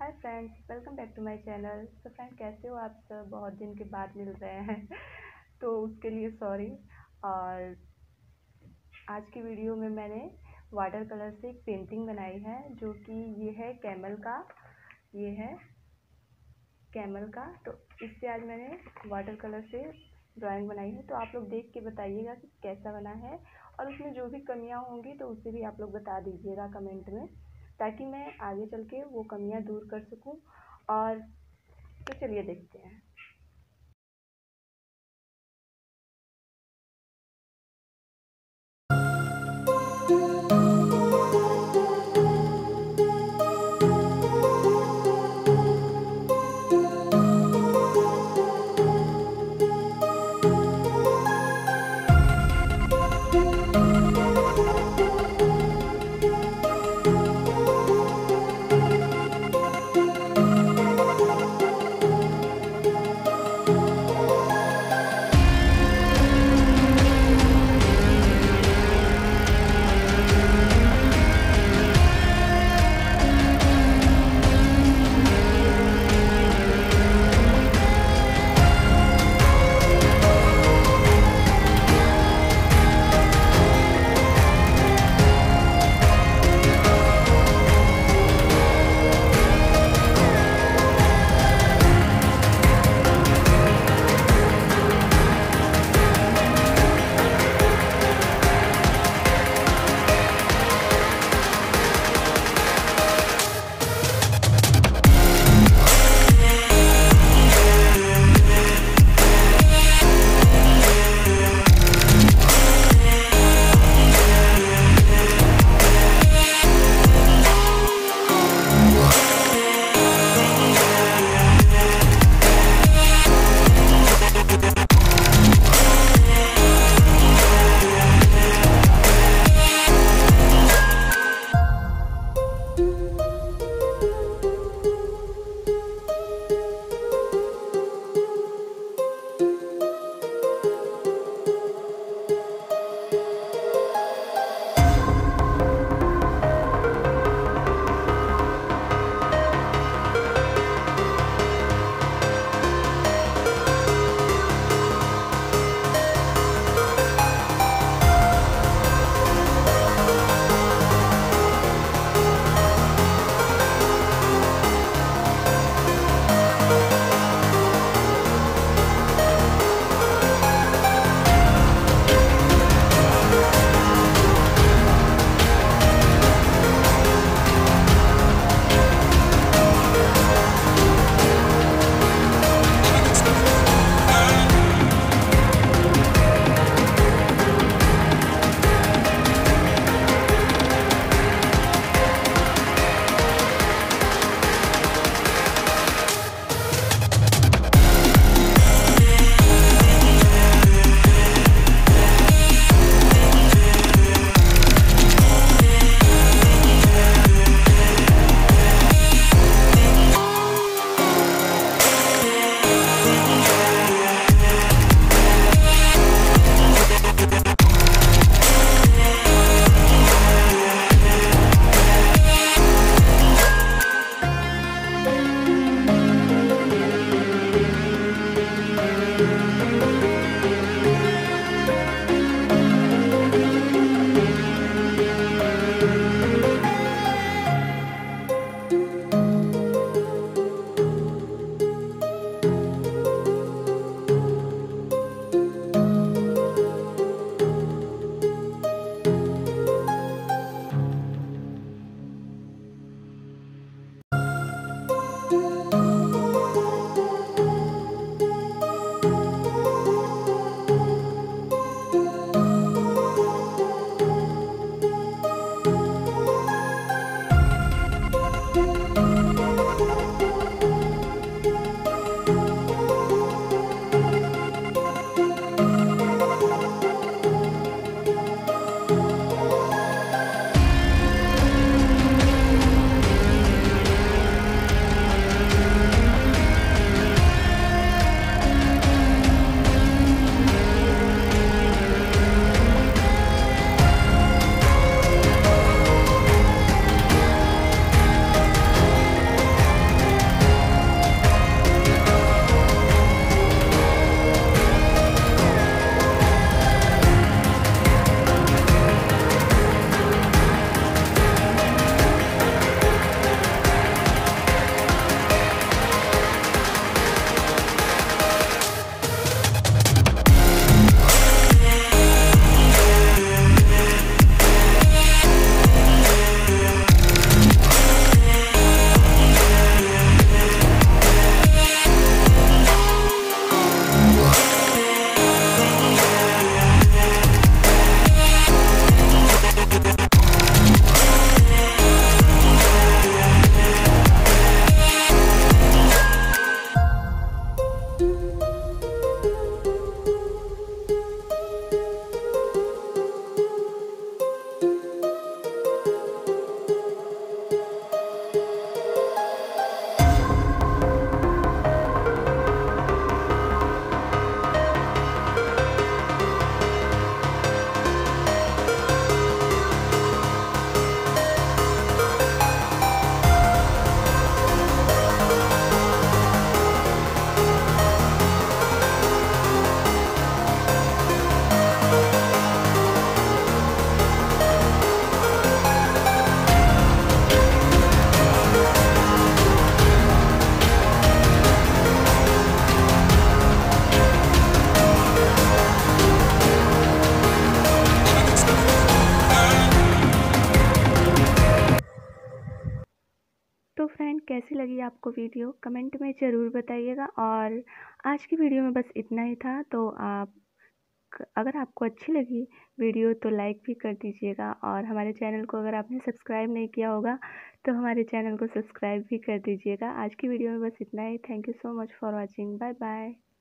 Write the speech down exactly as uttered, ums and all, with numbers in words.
Hi friends, welcome back to my channel. तो friend, कैसे हो आप सब? बहुत दिन के बाद मिल रहे हैं तो उसके लिए सॉरी। और आज की वीडियो में मैंने वाटर कलर से एक पेंटिंग बनाई है, जो कि ये है कैमल का ये है कैमल का तो इससे आज मैंने वाटर कलर से ड्राइंग बनाई है। तो आप लोग देख के बताइएगा कि कैसा बना है, और उसमें जो भी कमियां होंगी तो उसे भी आप लोग बता दीजिएगा कमेंट में, ताकि मैं आगे चल के वो कमियां दूर कर सकूं। और तो चलिए देखते हैं। कैसी लगी आपको वीडियो कमेंट में ज़रूर बताइएगा। और आज की वीडियो में बस इतना ही था। तो आप अगर आपको अच्छी लगी वीडियो तो लाइक भी कर दीजिएगा, और हमारे चैनल को अगर आपने सब्सक्राइब नहीं किया होगा तो हमारे चैनल को सब्सक्राइब भी कर दीजिएगा। आज की वीडियो में बस इतना ही। Thank you so much for watching. Bye bye.